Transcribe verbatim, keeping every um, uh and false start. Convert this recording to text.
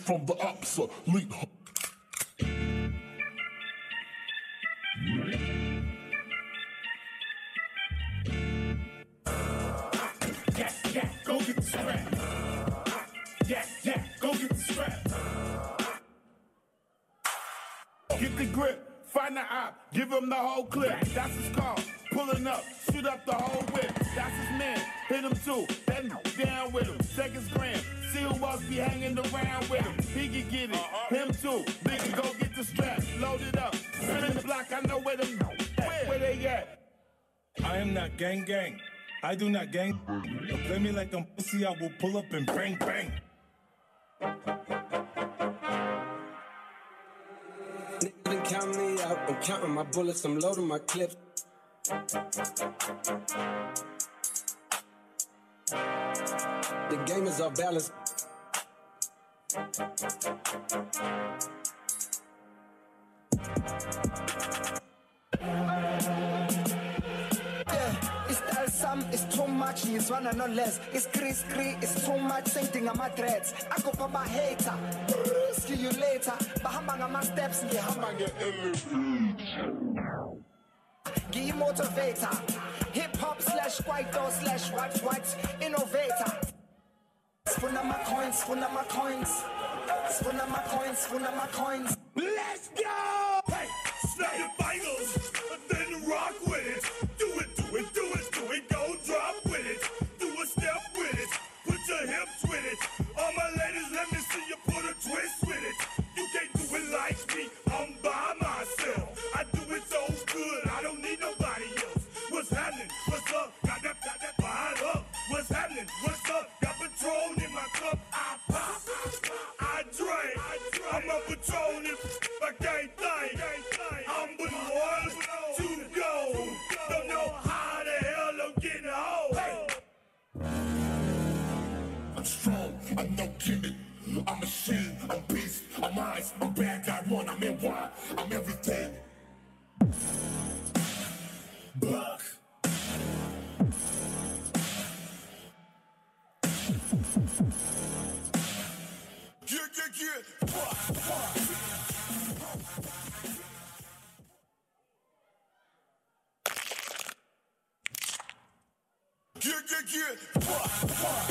from the obsolete. Yeah, yeah, go get the scrap. Yeah, yeah, go get the scrap. Get the grip, find the op, give him the whole clip. That's his car, pulling up, shoot up the whole whip. That's his man, hit him too, then down with him. Seconds grand, see who else be hanging around with him. He can get it, him too. Nigga, go get the strap, load it up. Spin the block, I know where them, where they at. I am not gang gang. I do not gang. Don't play me like I'm pussy, I will pull up and bang bang. Nigga done count me out. I'm counting my bullets, I'm loading my clips. The game is off balance. It's too much, it's one and no less. It's Chris Cree, it's too much, same thing on my dreads. I go for my hater, see you later. Bahamba on my steps, ngihamba nge-elevator. Give motivator, hip hop slash white slash white white innovator. Spuna my coins, spuna my coins, spuna my coins, spuna my coins. Let's go! Hey, snap your fingers, then rock with it. Do it, do it, do it, do it, go drop with it. Do a step with it, put your hips with it. All my ladies, let me see you put a twist with it. You can't do it like me, I'm by myself. I do it so good, I don't need nobody else. What's happening? What's up? Got that, got that fired up. What's happening? What's up? Got Patron in my cup. I pop, I drink. I'm a Patron if I can't think. I'm with one to go. Don't know how the hell I'm getting home. I'm strong, I'm no gimmick. I'm machine, I'm beast, I'm ice, I'm bad guy one, I'm in wine, I'm everything. Buck. Get, get, get. Fuck, fuck. Get, get, get. Fuck, fuck.